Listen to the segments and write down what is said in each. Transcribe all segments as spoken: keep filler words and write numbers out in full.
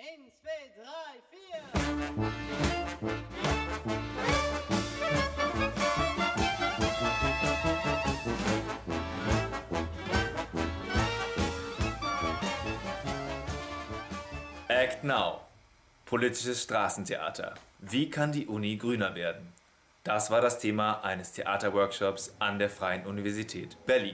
Eins, zwei, drei, vier. Act Now. Politisches Straßentheater. Wie kann die Uni grüner werden? Das war das Thema eines Theaterworkshops an der Freien Universität Berlin.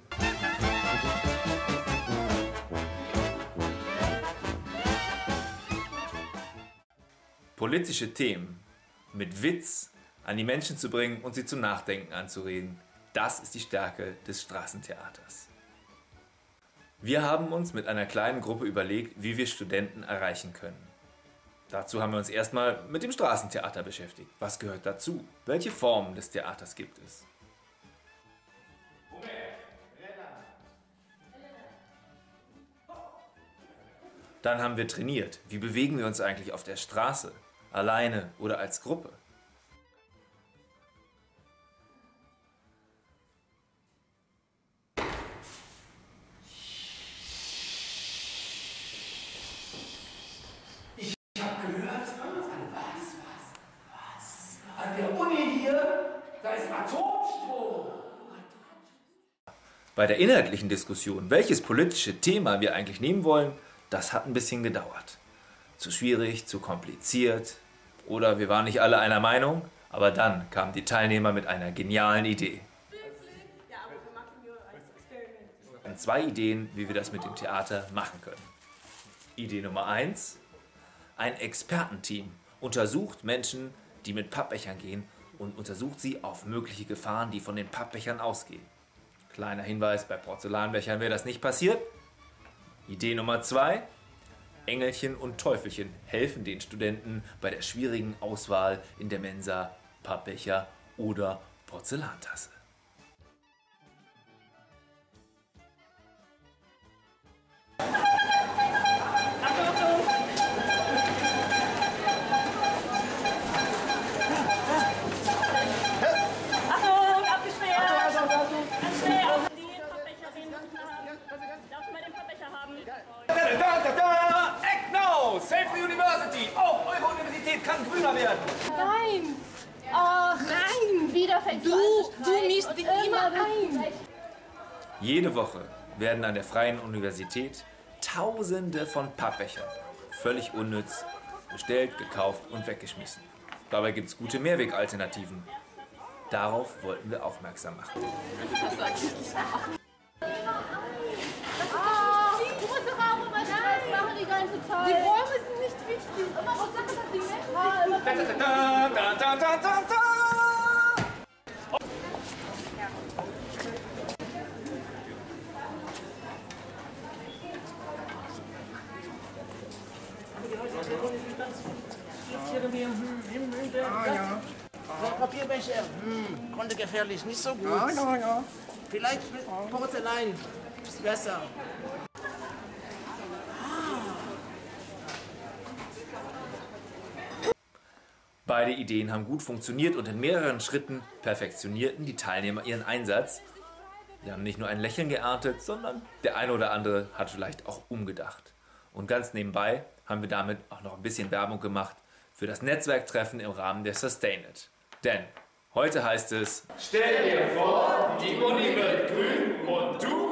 Politische Themen mit Witz an die Menschen zu bringen und sie zum Nachdenken anzuregen, das ist die Stärke des Straßentheaters. Wir haben uns mit einer kleinen Gruppe überlegt, wie wir Studenten erreichen können. Dazu haben wir uns erstmal mit dem Straßentheater beschäftigt. Was gehört dazu? Welche Formen des Theaters gibt es? Dann haben wir trainiert. Wie bewegen wir uns eigentlich auf der Straße? Alleine oder als Gruppe? Ich habe gehört, was, was, was? An der Uni hier, da ist Atomstrom. Bei der inhaltlichen Diskussion, welches politische Thema wir eigentlich nehmen wollen, das hat ein bisschen gedauert. Zu schwierig, zu kompliziert oder wir waren nicht alle einer Meinung, aber dann kamen die Teilnehmer mit einer genialen Idee. Wir haben zwei Ideen, wie wir das mit dem Theater machen können. Idee Nummer eins: Ein Expertenteam untersucht Menschen, die mit Pappbechern gehen und untersucht sie auf mögliche Gefahren, die von den Pappbechern ausgehen. Kleiner Hinweis, bei Porzellanbechern wäre das nicht passiert. Idee Nummer zwei: Engelchen und Teufelchen helfen den Studenten bei der schwierigen Auswahl in der Mensa, Pappbecher oder Porzellantasse. Act Now! Save the University! Auch eure Universität kann grüner werden! Nein! Ach, nein! Wieder fängst du, du an zu Du mischst dich immer ein! Jede Woche werden an der Freien Universität Tausende von Pappbechern, völlig unnütz, bestellt, gekauft und weggeschmissen. Dabei gibt es gute Mehrwegalternativen. Darauf wollten wir aufmerksam machen. Die ganze Zeit. Die Bäume sind nicht wichtig. Immer was sagt das, die Menschen Da, da, da, da, da, da. Ah, ja. So, Papierbecher, hm, konnte gefährlich, nicht so gut. Ja, ja, ja. Vielleicht Porzellan ist besser. Beide Ideen haben gut funktioniert und in mehreren Schritten perfektionierten die Teilnehmer ihren Einsatz. Sie haben nicht nur ein Lächeln geerntet, sondern der eine oder andere hat vielleicht auch umgedacht. Und ganz nebenbei haben wir damit auch noch ein bisschen Werbung gemacht für das Netzwerktreffen im Rahmen der Sustain It. Denn heute heißt es: Stell dir vor, die Uni wird grün und du